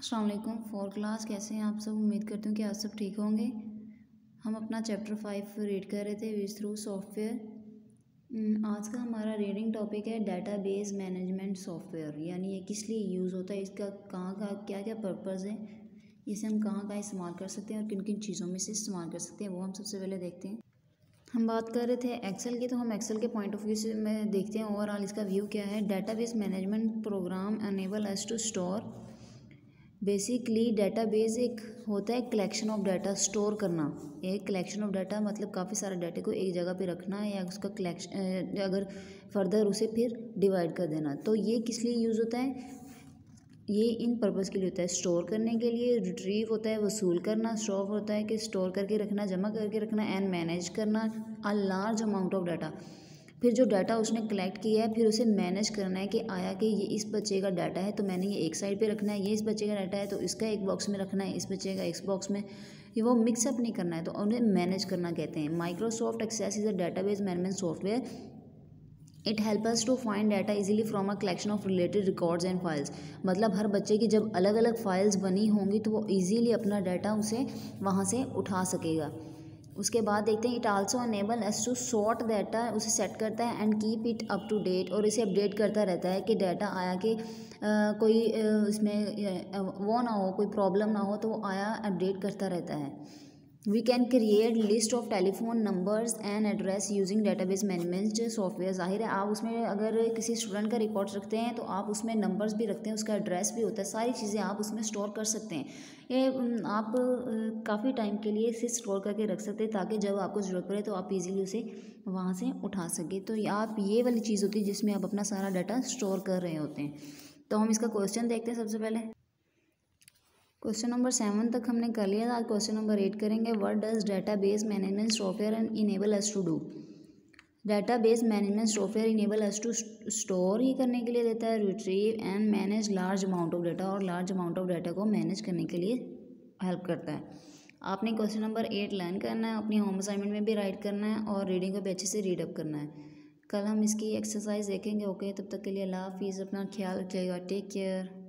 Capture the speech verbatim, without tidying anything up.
अस्सलाम वालेकुम। Four class कैसे हैं आप सब। उम्मीद करती हूँ कि आप सब ठीक होंगे। हम अपना चैप्टर फाइव रीड कर रहे थे विज थ्रू सॉफ्टवेयर। आज का हमारा रीडिंग टॉपिक है डेटाबेस मैनेजमेंट सॉफ्टवेयर, यानी ये किस लिए यूज़ होता है, इसका कहाँ का क्या क्या पर्पज़ है, इसे हम कहाँ कहाँ इस्तेमाल कर सकते हैं और किन किन चीज़ों में से इस्तेमाल कर सकते हैं, वो हम सबसे पहले देखते हैं। हम बात कर रहे थे एक्सेल की, तो हम एक्सेल के पॉइंट ऑफ व्यू से में देखते हैं ओवरऑल इसका व्यू क्या है। Database management program enable us to store. Basically database एक होता है कलेक्शन ऑफ डाटा स्टोर करना। एक कलेक्शन ऑफ डाटा मतलब काफ़ी सारे डाटे को एक जगह पे रखना है या उसका कलेक्शन अगर फर्दर उसे फिर डिवाइड कर देना। तो ये किस लिए यूज़ होता है, ये इन पर्पज़ के लिए होता है। स्टोर करने के लिए, रिट्रीव होता है वसूल करना, स्टोर होता है कि स्टोर करके रखना, जमा करके रखना, एंड मैनेज करना a large amount of data. फिर जो डाटा उसने कलेक्ट किया है फिर उसे मैनेज करना है कि आया कि ये इस बच्चे का डाटा है तो मैंने ये एक साइड पे रखना है, ये इस बच्चे का डाटा है तो इसका एक बॉक्स में रखना है, इस बच्चे का एक बॉक्स में, ये वो मिक्सअप नहीं करना है, तो उन्हें मैनेज करना कहते हैं। Microsoft access is a database management software. It help us to find data easily from a collection of related records and files. मतलब हर बच्चे की जब अलग अलग फाइल्स बनी होंगी तो वो इजीली अपना डाटा उसे वहाँ से उठा सकेगा। उसके बाद देखते हैं it also enable us to sort data, उसे सेट करता है and keep it up to date, और इसे अपडेट करता रहता है कि डाटा आया कि कोई इसमें वो ना हो, कोई प्रॉब्लम ना हो, तो वो आया अपडेट करता रहता है। We can create list of telephone numbers and address using database management software. जाहिर है आप उसमें अगर किसी स्टूडेंट का रिकॉर्ड रखते हैं तो आप उसमें नंबर्स भी रखते हैं, उसका एड्रेस भी होता है, सारी चीज़ें आप उसमें स्टोर कर सकते हैं। ये आप काफ़ी टाइम के लिए इसे स्टोर करके रख सकते हैं ताकि जब आपको ज़रूरत पड़े तो आप इजीली उसे वहाँ से उठा सकें। तो आप ये वाली चीज़ होती है जिसमें आप अपना सारा डाटा स्टोर कर रहे होते हैं। तो हम इसका क्वेश्चन देखते हैं। सबसे पहले क्वेश्चन नंबर सेवन तक हमने कर लिया था, आज क्वेश्चन नंबर एट करेंगे। What does database management software and enable us to do. Database management software enable us to store ही करने के लिए देता है, retrieve and manage large amount of data, और लार्ज अमाउंट ऑफ डाटा को manage करने के लिए हेल्प करता है। आपने क्वेश्चन नंबर एट लर्न करना है, अपनी होम असाइनमेंट में भी राइट करना है और रीडिंग को भी अच्छे से रीडअप करना है। कल हम इसकी एक्सरसाइज देखेंगे। ओके, तब तक के लिए अल्लाह हाफिज़, अपना ख्याल रखिएगा, टेक केयर।